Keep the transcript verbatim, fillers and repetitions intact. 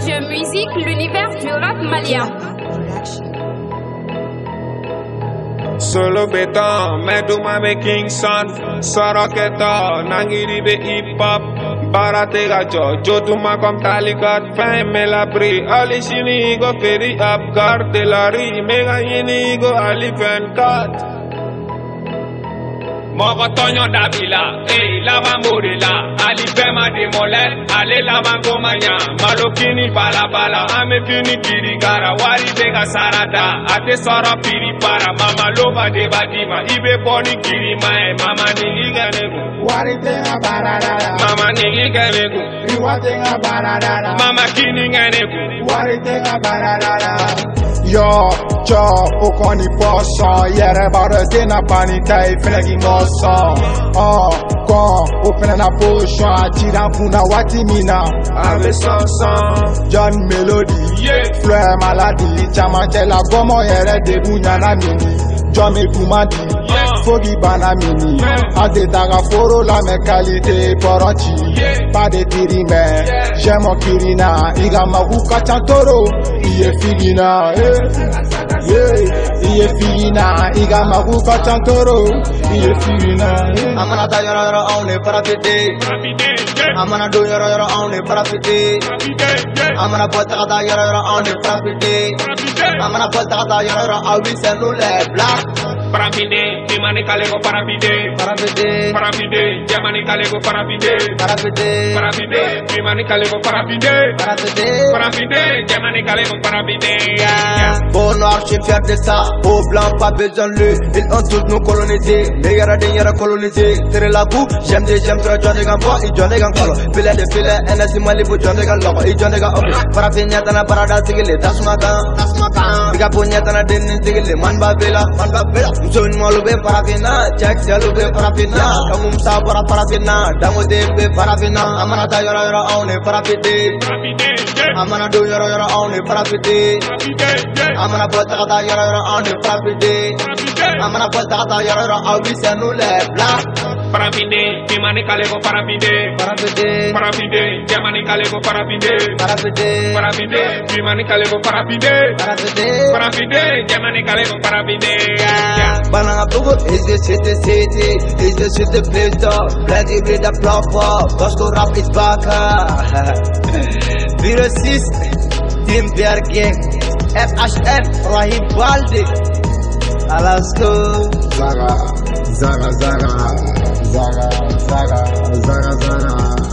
Jeu Musique, l'univers du rap malien. Solo beton, meduma be Kingston, Soroketa, Nangiri be hip hop, Baratega jo, Jotuma comme Talikat, fin me la pri, Ali Shini go ferry up, Gardelari, Mega Yini go Ali vingt-quatre. Mogo Tonyo Dabila, eh, lava morila, Ali Pema de Molet, Ale lava Gomanya, Malokini Bala Bala, Ame Fini Kirigara, Wari Bega Sarada, Ate Sora Piri Para, Mama Loba de Badima, Ibe Boni Kirima, Mama Niganegu, Wari Tenga Barada, Mama Niganegu, Riwa Tenga Barada, Mama Kininganegu, Wari Tenga Barada. Yo, yo, okoni poso, yere baro tena panita ifenegi moso. Oh, kon, open na potion, atira puna wati mina. Ave Sansan, John Melody, yeah, Fleur Maladi, Chamantela gomo yere debu nyana mini. John Mekumadi, yeah, Fogi Banamini, yeah, Ade Daga Foro la me qualité poranchi, yeah, pas de tirime, yeah, j'aime mon Kirina, Iga Maguka Chantoro, Iye Filina, eh, yeah, Iye Filina, Iga Maguka Chantoro, Iye Filina, Amana ta yoro yoro only para fide. Amana do yoro yoro only para fide. Amana bota ta yoro yoro only para fide. Amana bota ta yoro yoro awi selule black. para fide, Dimani Kalego para fide, Para fide. para fide, Yamani Kalego para fide, Para fide. para fide, Dimani Kalego para fide, Para fide. para fide, Yamani Kalego para fide. Bon noir, je suis fier de ça. Au blanc, pas besoin de lui. Ils ont tous nous colonisés. Les gars des yara colonisés. Tere la boue, j'aime des j'aime trop John Degan bois. Ils John Degan colo. Filet de filet, N S I Malibu, John Degan logo. Ils John Degan ok. Para finia tana parada sigile. Das makan, das makan. Biga punya tana dinin sigile. Man babela, man babela. Msun molube para fina. Jack jalube para fina. Kamu msa para para fina. Damu debe para fina. Amana ta yara yara aune para fide. Amana do yara yara aune para fide. Amana bota kata yara yara aune para fide. Amana bota kata yara yara awi senule black. Para fide, Dimani Kalego para fide, Para fide. para fide, Yamani Kalego para fide, Para fide. para fide, Dimani Kalego para fide, Para fide. para fide, Yamani Kalego para fide. Banana Bugu is the city city. Is the city place top. Plenty with the proper. Bosco rap is back. Zero six. Team Bear Gang. F H N. Rahim Baldi. Alaska. Zaga, Zaga, Zaga, Zaga, Zaga, Zaga, Zaga.